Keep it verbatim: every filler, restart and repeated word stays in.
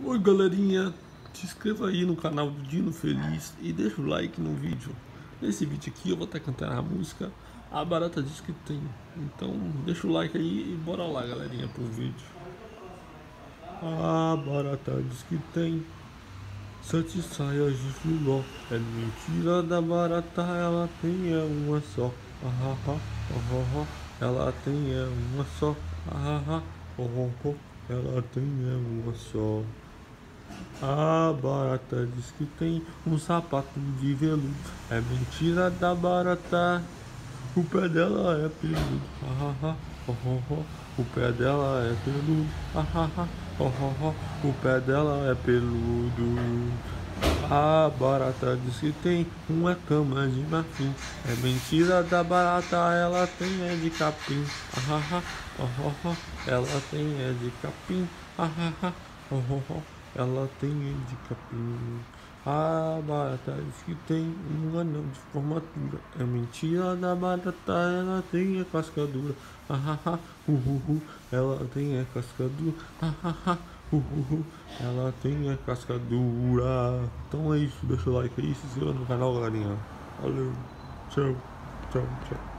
Oi galerinha, se inscreva aí no canal do Dino Feliz e deixa o like no vídeo. Nesse vídeo aqui eu vou estar cantando a música A Barata Diz Que Tem. Então deixa o like aí e bora lá galerinha pro vídeo. A barata diz que tem sete saias de filó. É mentira da barata, ela tem é uma só. Ah, ah, ah, oh, oh, oh. Ela tem é uma só. Ah, ah, ah, oh, oh, oh. Ela tem é uma só. A barata diz que tem um sapato de veludo. É mentira da barata, o pé dela é peludo. Ah, ah, oh, oh, oh. O pé dela é peludo. Ah, ah, ah, oh, oh, oh. O pé dela é peludo. A barata diz que tem uma cama de marfim. É mentira da barata, ela tem é de capim. Ah, ah, ah, oh, oh, oh. Ela tem é de capim. Ah, ah, ah, oh, oh, oh. Ela tem é de capim. A barata diz que tem um anel de formatura. É mentira da barata, ela tem a casca dura. Ah, ah, ah, uh, uh, uh. Ela tem a casca dura. Ah, ah, ah, uh, uh, uh. Ela tem a casca dura. Então é isso, deixa o like aí e se inscreva no canal, galerinha. Valeu, tchau, tchau, tchau.